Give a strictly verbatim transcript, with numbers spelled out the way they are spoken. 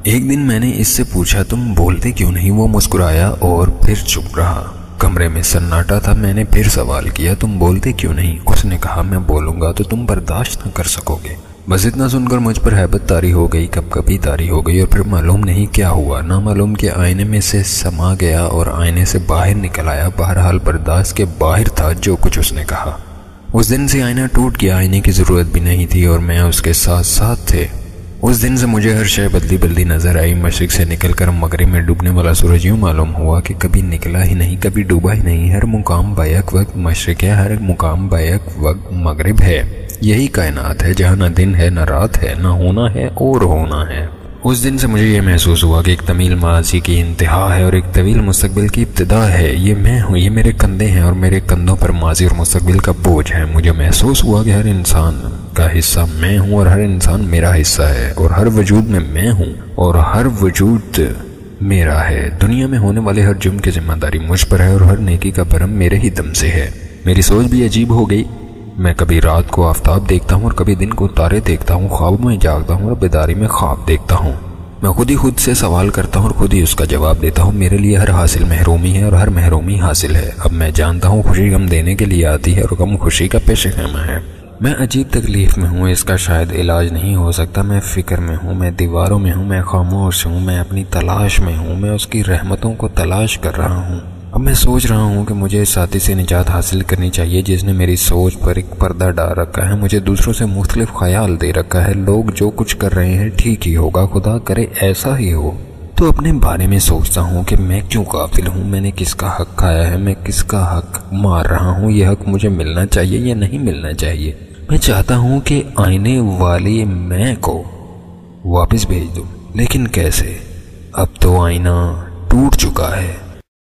ایک دن میں نے اس سے پوچھا تم بولتے کیوں نہیں؟ وہ مسکرایا اور پھر چپ رہا۔ کمرے میں سناٹا تھا۔ میں نے پھر سوال کیا تم بولتے کیوں نہیں؟ اس نے کہا میں بولوں گا تو تم برداشت نہ کر سکو گے۔ بس اتنا سن کر مجھ پر ہیبت طاری ہو گئی، کب کبھی طاری ہو گئی، اور پھر معلوم نہیں کیا ہوا، نامعلوم کہ آئینے میں سے سما گیا اور آئینے سے باہر نکل آیا۔ بہرحال برداشت کے باہر تھا جو کچھ اس نے کہا۔ اس دن سے آئینہ ٹوٹ گیا، آئینے کی ضرورت بھی نہیں تھی اور میں اس کے ساتھ ساتھ تھے۔ اس دن سے مجھے ہر شے بدلی بدلی نظر آئی۔ مشرق سے نکل کر مغرب میں ڈوبنے والا سورج یوں معلوم ہوا کہ کبھی نکلا ہی نہیں، کبھی ڈوبا ہی نہیں۔ ہر مقام بیک وقت مشرق ہے، ہر مقام بیک وقت مغرب ہے۔ یہی کائنات ہے جہاں نہ دن ہے نہ رات ہے، نہ ہونا ہے اور ہونا ہے۔ اس دن سے مجھے یہ محسوس ہوا کہ ایک طویل ماضی کی انتہا ہے اور ایک طویل مستقبل کی ابتدا ہے۔ یہ میں ہوں، یہ میرے کندھے ہیں اور میرے کندھوں پر ماضی اور مستقبل کا بوجھ ہے۔ مجھے محسوس ہوا کہ ہر انسان کا حصہ میں ہوں اور ہر انسان میرا حصہ ہے، اور ہر وجود میں میں ہوں اور ہر وجود میرا ہے۔ دنیا میں ہونے والے ہر جرم کی ذمہ داری مجھ پر ہے اور ہر نیکی کا بھرم میرے ہی دم سے ہے۔ میری سوچ بھی عجیب ہو گئی۔ میں کبھی رات کو آفتاب دیکھتا ہوں اور کبھی دن کو تارے دیکھتا ہوں، خوابوں میں جاگتا ہوں اور بیداری میں خواب دیکھتا ہوں۔ میں خود ہی خود سے سوال کرتا ہوں اور خود ہی اس کا جواب دیتا ہوں۔ میرے لیے ہر حاصل محرومی ہے اور ہر محرومی حاصل ہے۔ اب میں جانتا ہوں خوشی غم دینے کے لیے آتی ہے اور غم خوشی کا پیش خیمہ ہے۔ میں عجیب تکلیف میں ہوں، اس کا شاید علاج نہیں ہو سکتا۔ میں فکر میں ہوں، میں دیواروں میں ہوں، میں خاموش ہوں، میں اپنی تلاش میں ہوں، میں اس کی رحمتوں کو تلاش کر رہا ہوں۔ اب میں سوچ رہا ہوں کہ مجھے اس ساتھی سے نجات حاصل کرنی چاہیے جس نے میری سوچ پر ایک پردہ ڈال رکھا ہے، مجھے دوسروں سے مختلف خیال دے رکھا ہے۔ لوگ جو کچھ کر رہے ہیں ٹھیک ہی ہوگا، خدا کرے ایسا ہی ہو۔ تو اپنے بارے میں سوچتا ہوں کہ میں کیوں غافل ہوں، میں نے کس کا حق کھایا ہے، میں کس کا حق مار رہا ہوں، یہ حق مجھے ملنا چاہیے یا نہیں ملنا چاہیے۔ میں چاہتا ہوں کہ آئینے والی میں کو واپس بھیج دوں، لیکن کیسے؟ اب تو آئینہ ٹوٹ چکا ہے۔